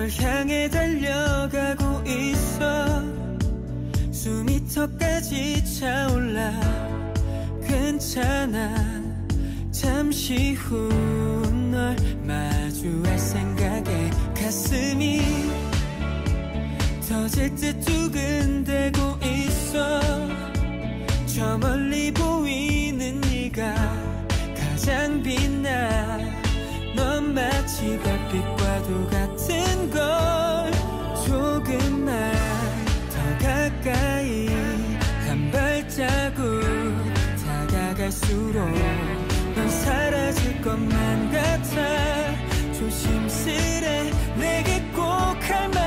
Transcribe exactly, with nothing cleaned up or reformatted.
널 향해 달려가고 있어. 숨이 턱까지 차올라. 괜찮아. 잠시 후 널 마주할 생각에 가슴이 터질 듯 두근대고 있어. 저 멀리 보이는 네가 가장 빛나. 넌 마치 별빛과도 같은 걸. 조금만 더 가까이 한 발자국 다가갈수록 넌 사라질 것만 같아. 조심스레 내게 꼭 할 말